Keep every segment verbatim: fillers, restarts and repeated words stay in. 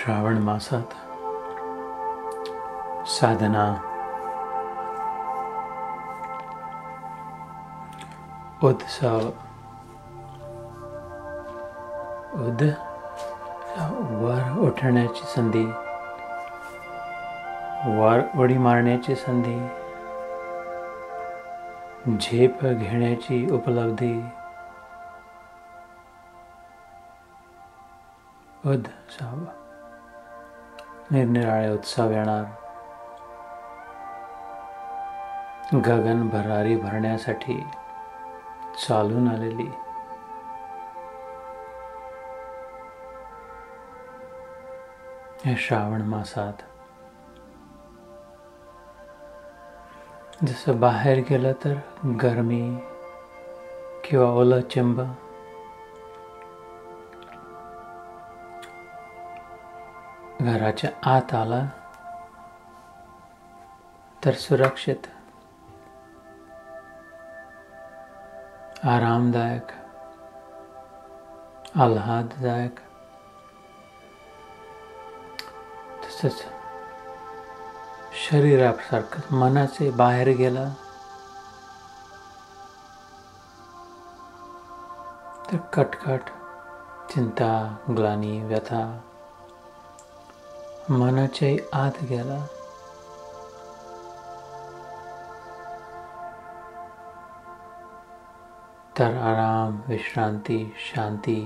श्रावण मासात साधना उत्सव उद वर उठण्याची संधी, वर उडी मारण्याची संधी, झेप घेण्याची उपलब्धी, उत्सव निरनिराळे उत्सव येणार, गगन भरारी भरण्यासाठी चालून आलेली या श्रावण मासात जसं बाहेर गेलं तर गरमी किंवा ओलं चिंब, घराच्या आत आला तर सुरक्षित, आरामदायक, आल्हाददायक, तसंच शरीरासारखं मनाचे बाहेर गेला तर कटकट, चिंता, ग्लानी, व्यथा, मनाच्याही आत गेला तर आराम, विश्रांती, शांती.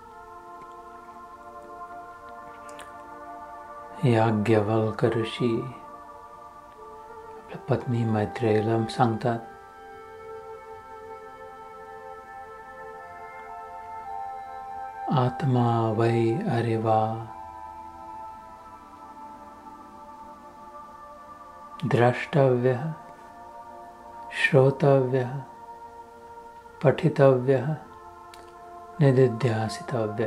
याज्ञवल्क्य ऋषी आपल्या पत्नी मैत्रेयीला सांगतात, आत्मा वै अरेवा द्रष्टव्य, श्रोतव्य, पठितव्य, निदिध्यासितव्य.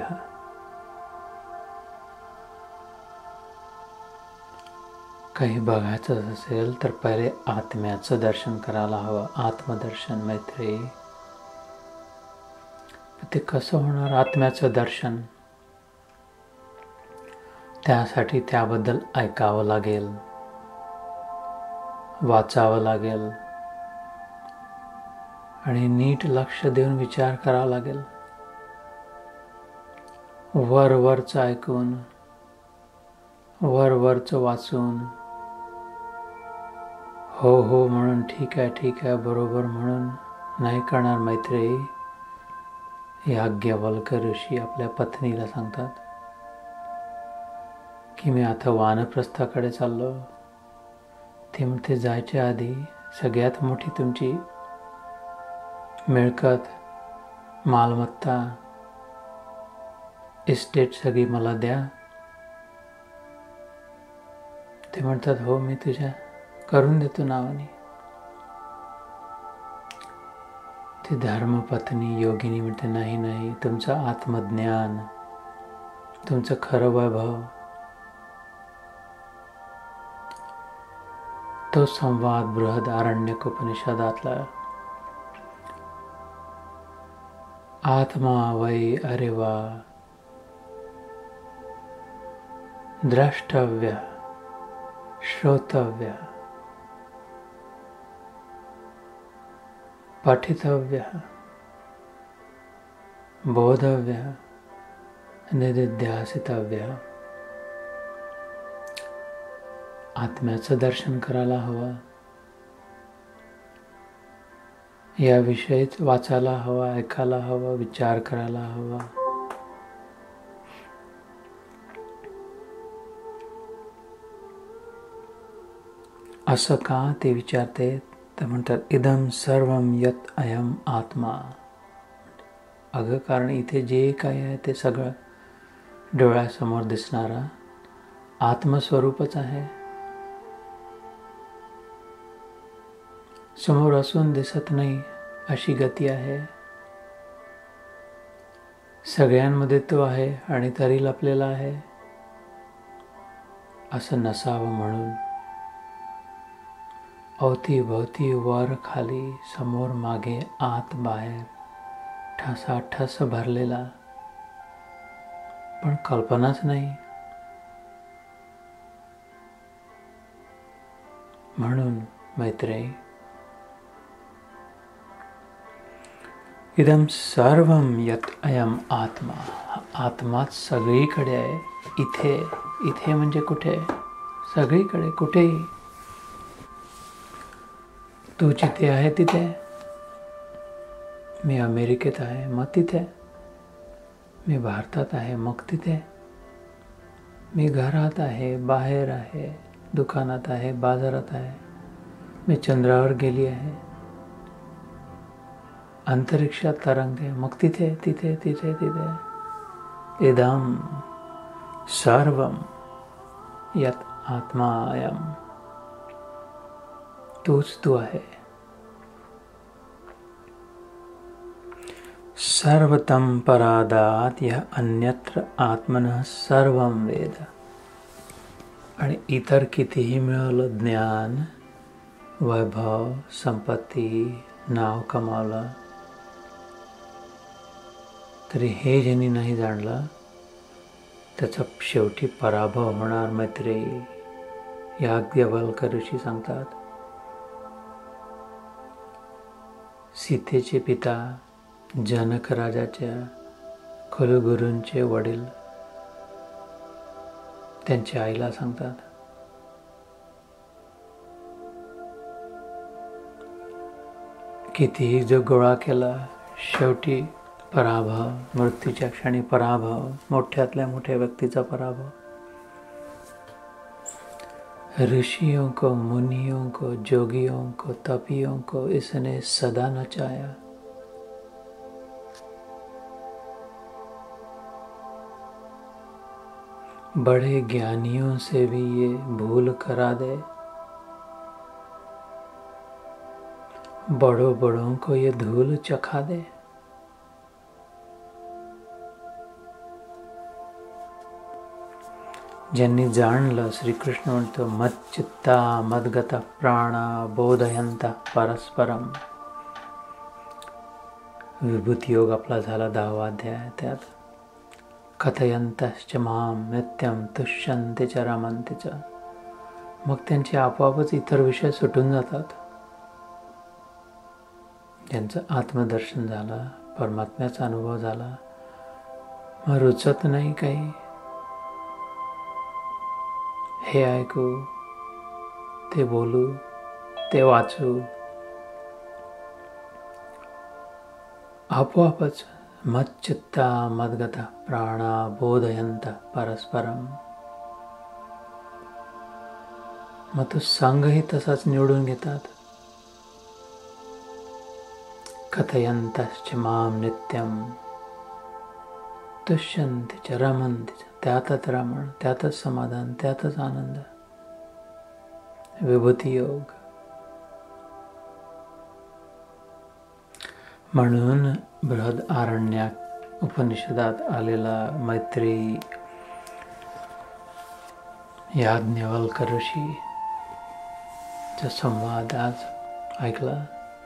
काही बघायचं असेल तर पहिले आत्म्याचं दर्शन करायला हवं. आत्मदर्शन मैत्रेयी. ते कसं होणार आत्म्याचं दर्शन? त्यासाठी त्याबद्दल ऐकावं लागेल, वाचावं लागेल आणि नीट लक्ष देऊन विचार करावा लागेल. वर वरचं ऐकून, वर वरचं वाचून, हो हो म्हणून, ठीक आहे ठीक आहे बरोबर म्हणून नाही करणार मैत्रेयी. याज्ञवल्क्य ऋषी आपल्या पत्नीला सांगतात की मी आता वानप्रस्थाकडे चाललो. ते म्हणते जायच्या आधी सगळ्यात मोठी तुमची मिळकत, मालमत्ता, इस्टेट सगळी मला द्या. ते म्हणतात हो मी तुझ्या करून देतो नावाने. ती धर्मपत्नी योगिनी म्हणते नाही नाही, तुमचं आत्मज्ञान, तुमचं खरं वैभव, तो संवाद बृहद आरण्यक उपनिषदातला आत्मा वै अरेवा द्रष्टव्य, श्रोतव्य, पठितव्य, बोधव्य, निदिध्यासितव्य. आत्म्याचं दर्शन करायला हवं, याविषयीच वाचायला हवं, ऐकायला हवं, विचार करायला हवा. असं का ते विचारते तर म्हणतात इदम सर्वम यत अयम आत्मा. अगं कारण इथे जे काही आहे ते सगळं डोळ्यासमोर दिसणारा आत्मस्वरूपच आहे. समोर असून दिसत नाही अशी गती आहे. सगळ्यांमध्ये तो आहे आणि तरी लपलेला आहे असं नसावं म्हणून अवतीभोवती वर खाली समोर मागे आत बाहेर ठसाठस भरलेला, पण कल्पनाच नाही, म्हणून मैत्रेयी, इदम सर्वम यत अयम आत्मा, आत्माच सगळीकडे आहे. इथे इथे म्हणजे कुठे? सगळीकडे, कुठेही. तू जिथे आहे तिथे. मी अमेरिकेत आहे मग तिथे. मी भारतात आहे मग तिथे. मी घरात आहे, बाहेर आहे, दुकानात आहे, बाजारात आहे. मी चंद्रावर गेली आहे, अंतरिक्षात तरंगते मग तिथे तिथे तिथे तिथे. इदम सर्वम यत आत्मा अयम, तूच तू आहे. सर्वतम परादात यह अन्यत्र आत्मनः सर्वम वेद. आणि इतर कितीही मिळवलं ज्ञान, वैभव, संपत्ती, नाव कमावलं, तरी हे ज्यांनी नाही जाणलं त्याचा शेवटी पराभव होणार मैत्रेयी. याज्ञवल्क्य ऋषी सांगतात. सीतेचे पिता जनक राजाच्या कुलगुरूंचे वडील त्यांच्या आईला सांगतात, कितीही जो गोळा केला शेवटी पराभव, मृत्यूच्या क्षणी पराभव, मोठ्यातल्या मोठ्या व्यक्तीचा पराभव. ऋषियों को, मुनियों को, जोगियों को, तपियों को इसने सदा नचाया. बड़े ज्ञानियों से भी ये भूल करा दे. बड़ों बड़ों को ये धूल चखा दे. ज्यांनी जाणलं, श्रीकृष्ण म्हणतो, मच्चित्ता मद्गता प्राणा बोधयंता परस्परम. विभूती योग आपला झाला दहावा अध्याय. त्यात कथयंतश्च माम नित्यम तुष्यन्ते च रमन्ते च. मग त्यांचे आपोआपच इतर विषय सुटून जातात. ज्यांचं आत्मदर्शन झालं, परमात्म्याचा अनुभव झाला, मग रुचत नाही काही. हे ऐकू, ते बोलू, ते वाचू, आपोआपच मच्चित्ता मद्गता प्राणा बोधयंता परस्परम. मग तो संघही तसाच निवडून घेतात. कथयंतश्च माम नित्यम तुष्यन्ते च रमन्ते च. त्यातच रमण, त्यातच समाधान, त्यातच आनंद. विभूती योग. म्हणून बृहद आरण्याक उपनिषदात आलेला मैत्रेयी याज्ञवल्क्य ऋषी चा संवाद आज ऐकला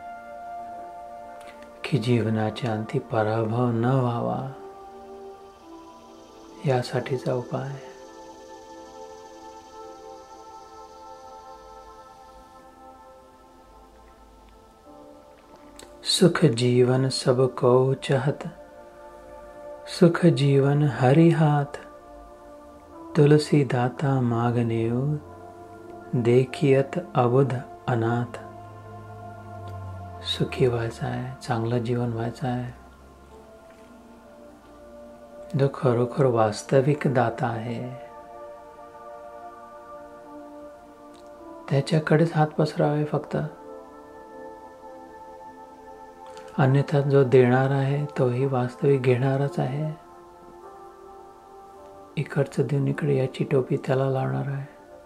की जीवनाच्या अंती पराभव न व्हावा यासाठीचा उपाय. सुख जीवन सबको चाहत, सुख जीवन हरि हाथ. तुलसी दाता मागनेव, देखियत अबुध अनाथ. सुखी व्हायचं आहे, चांगलं जीवन व्हायचं आहे, जो खरोखर वास्तविक दाता आहे त्याच्याकडेच हात पसरावे फक्त. अन्यथा जो देणार आहे तोही वास्तविक घेणारच आहे. इकडचं देऊन इकडे याची टोपी त्याला लावणार आहे.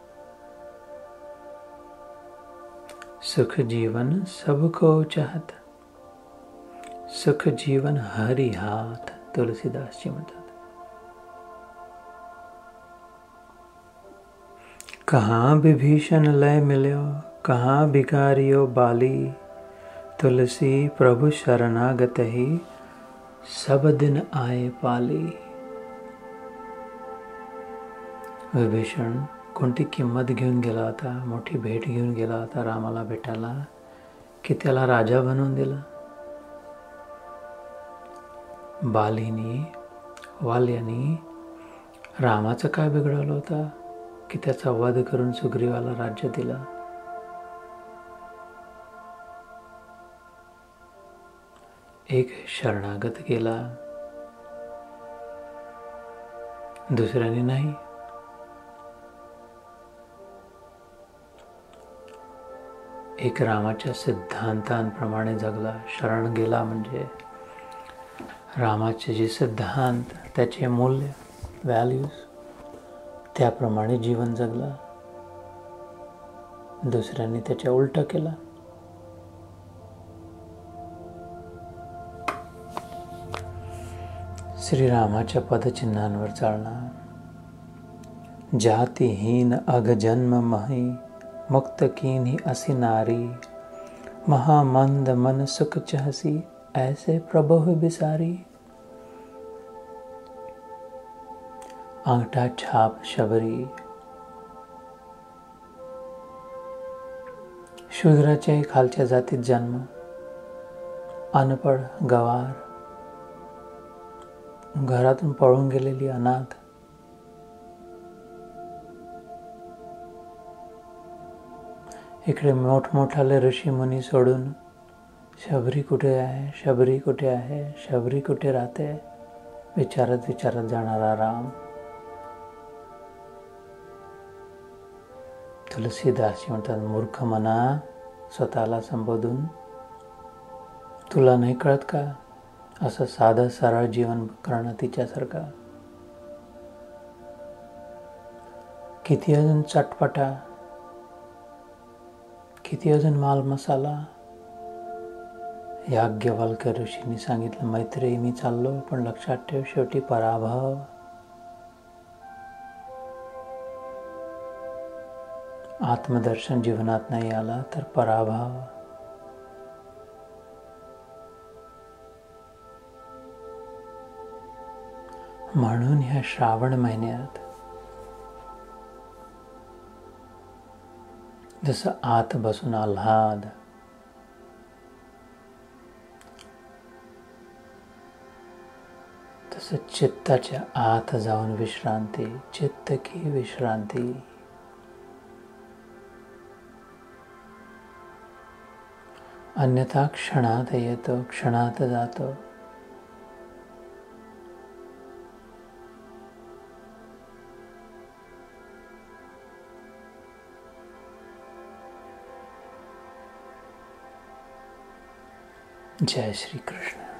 सुख जीवन सबको चाहत, सुख जीवन हरि हाथ. तुलसीदासजी म्हणतात. कहाँ विभीषण लय मिल्यो, कहाँ भिखारियो बाली. तुलसी प्रभु शरणागत ही, सब दिन आए पाली. विभीषण कोणती किंमत घेऊन गेला होता, मोठी भेट घेऊन गेला होता रामाला भेटायला, की त्याला राजा बनवून दिलं. बालीनी वाल्यानी रामाचं काय बिघडवलं होतं की त्याचा वध करून सुग्रीवाला राज्य दिलं. एक शरणागत गेला, दुसऱ्याने नाही. एक रामाच्या सिद्धांतांप्रमाणे जगला. शरण गेला म्हणजे रामाचे जे सिद्धांत, त्याचे मूल्य, व्हॅल्यूज, त्याप्रमाणे जीवन जगला. दुसऱ्यांनी त्याच्या उलट केला. श्रीरामाच्या पदचिन्हांवर चालणार. जातिहीन अगजन्म मही, मुक्त कीन्ही असी नारी, महामंद मन सुख चहसी, ऐसे प्रभु बिसारी. अंगठा छाप शबरी. शूद्राच्याही खालच्या जातीत जन्म, अनपढ, गवार, घरातून पळून गेलेली अनाथ. इकडे मोठमोठाले ऋषी मुनी सोडून शबरी कुठे आहे, शबरी कुठे आहे, शबरी कुठे राहते विचारत विचारत जाणारा राम. तुलसीदास म्हणतात, मूर्ख मना स्वतःला संबोधून, तुला नाही कळत का असं साधं सरळ जीवन करणं तिच्यासारखं. किती अजून चटपटा, किती अजून माल मसाला. याज्ञवल्क्य ऋषींनी सांगितलं, मैत्रेयी मी चाललो, पण लक्षात ठेव शेवटी पराभव. आत्मदर्शन जीवनात नाही आला तर पराभव. म्हणून ह्या श्रावण महिन्यात जसं आत बसून आल्हाद, तसं चित्ताच्या आत जाऊन विश्रांती, चित्त की विश्रांती. अन्यथा क्षणात येतो, क्षणात जातो. जय श्री कृष्ण.